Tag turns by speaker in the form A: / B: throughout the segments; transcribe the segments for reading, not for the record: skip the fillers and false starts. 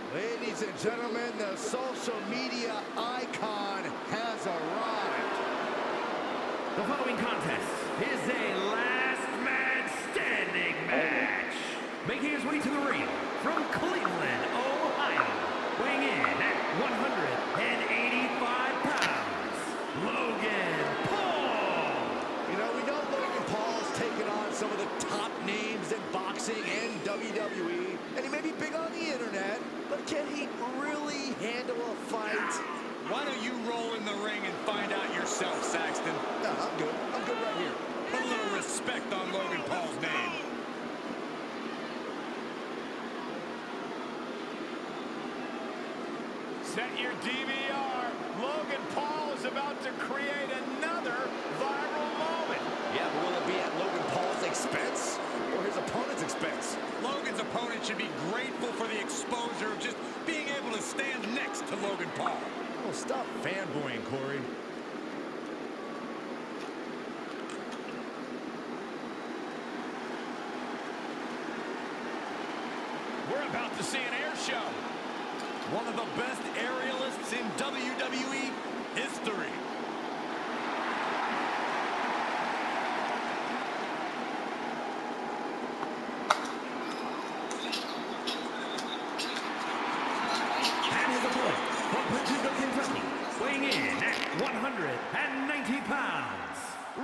A: Ladies and gentlemen, the social media icon has arrived.
B: The following contest is a last man standing match. Making his way to the ring from Cleveland, Ohio, weighing in at 185 pounds, Logan Paul.
A: You know, we know Logan Paul's taken on some of the top names in boxing and WWE, and he may be big on the internet, but can he really handle a fight?
C: Why don't you roll in the ring and find out yourself, Saxton?
A: No, I'm good. I'm good right here.
C: Put a little respect on Logan Paul's name. Set your DVR. Logan Paul is about to create another viral moment.
A: Yeah, but will it be at Logan Paul's expense or his opponent's expense?
C: Logan's opponent should be grateful for the exposure of just being able to stand next to Logan Paul.
A: Oh, stop fanboying, Corey.
C: We're about to see an air show. One of the best aerialists in WWE history.
B: And his opponent from Paducah, Kentucky, weighing in at 190 pounds,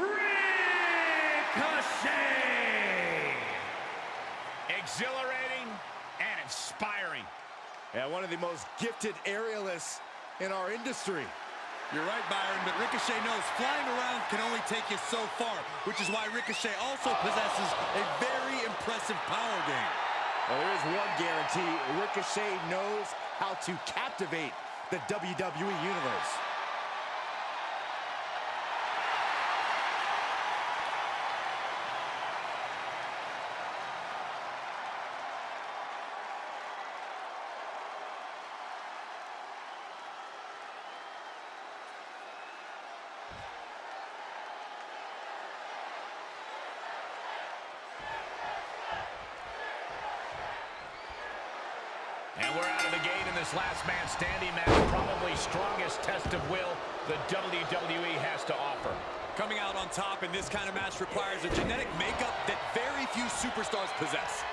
B: Ricochet.
C: Exhilarating and inspiring.
A: Yeah, one of the most gifted aerialists in our industry.
C: You're right, Byron, but Ricochet knows flying around can only take you so far, which is why Ricochet also possesses a very impressive power game.
A: Well, there is one guarantee. Ricochet knows how to captivate the WWE Universe.
D: And we're out of the gate in this last man standing match. Probably strongest test of will the WWE has to offer.
C: Coming out on top in this kind of match requires a genetic makeup that very few superstars possess.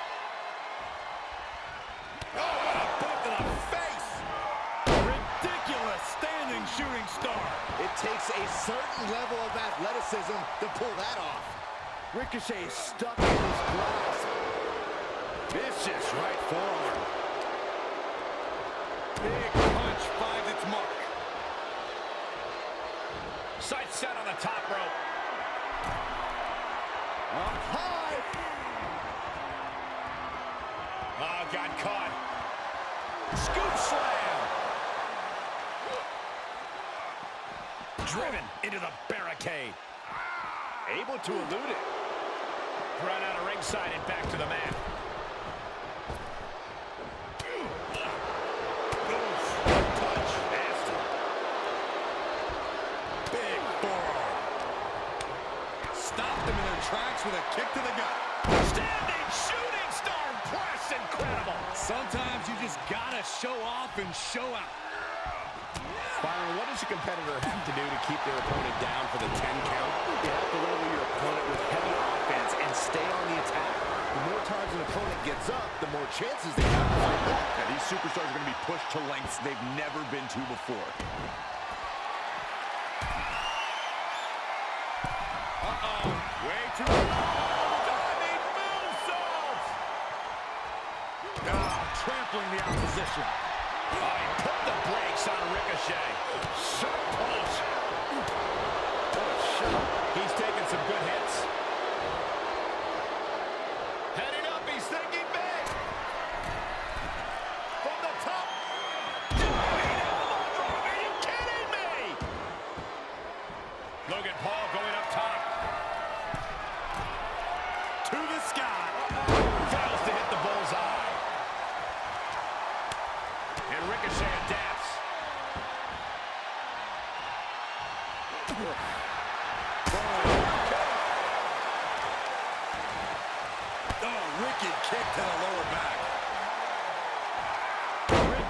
C: Oh, what a boot to the face! Ridiculous standing shooting star.
A: It takes a certain level of athleticism to pull that off. Ricochet is stuck in his grasp. Vicious right forearm.
C: Big punch finds its mark.
D: Sight set on the top rope.
A: Up high.
D: Oh, got caught. Scoop slam. Driven into the barricade.
A: Able to elude it.
D: Run out of ringside and back to the mat.
C: Tracks with a kick to the gut.
D: Standing shooting star press, incredible.
C: Sometimes you just gotta show off and show out.
A: Byron, what does a competitor have to do to keep their opponent down for the 10 count? You have to label your opponent with heavy offense and stay on the attack. The more times an opponent gets up, the more chances they have to fight back.
C: Yeah, these superstars are going to be pushed to lengths they've never been to before. Way too diving moonsault! Trampling the opposition.
D: Oh, he put the brakes on Ricochet.
A: Sharp punch.
D: What a shot. He's taking some good hits.
C: Heading up, he's thinking big. From the top.
D: Are you kidding me? Logan Paul going up top.
C: To the sky.
D: Fails to hit the bullseye. And Ricochet adapts.
C: Oh, wicked kick to the lower back.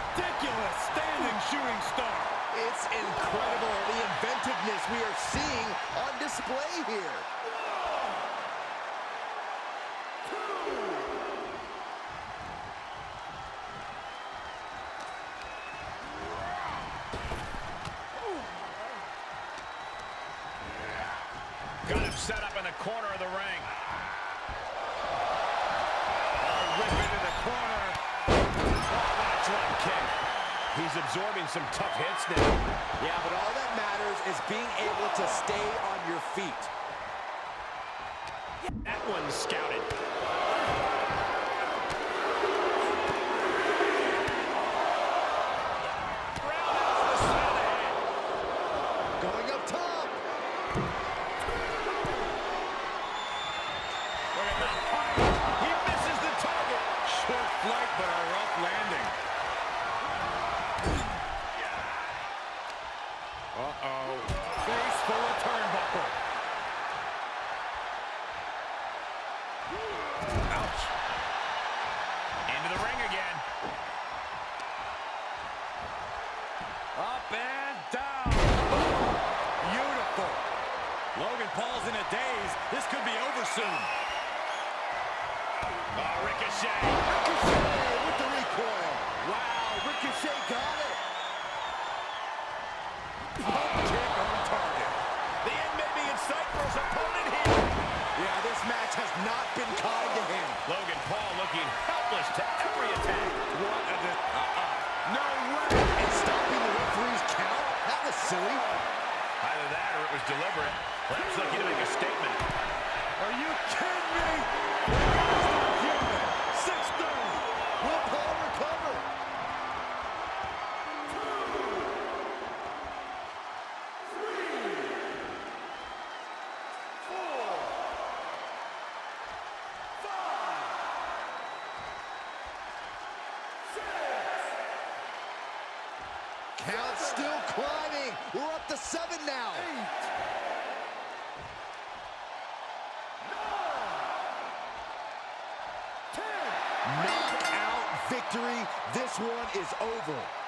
C: shooting star.
A: It's incredible, the inventiveness we are seeing on display here.
D: Got him set up in the corner of the ring.
C: Rip into the corner.
D: What a drop kick. He's absorbing some tough hits now.
A: Yeah, but all that matters is being able to stay on your feet.
D: That one's scouted. Roundhouse to the side of the head.
A: Going up top.
D: Look at that punch. He misses the target.
C: Short flight, but a rough landing. Uh-oh. Face full of turnbuckle.
D: Ouch. Into the ring again.
C: Up and down. Beautiful. Logan Paul's in a daze. This could be over soon.
D: Oh, Ricochet.
A: Ricochet with the recoil. Wow, Ricochet got it.
C: Pump kick on target.
D: The end may be in sight for his opponent here.
A: Yeah, this match has not been kind to him.
D: Logan Paul looking helpless to every attack.
C: What a... No way.
A: And stopping the referee's count? That was silly.
D: Either that or it was deliberate. Perhaps looking to make a statement.
C: Are you kidding me? The guy's not human. 630.
A: Will Paul recover? Count still climbing. We're up to 7 now. 8, 9, 10. Knockout victory. This one is over.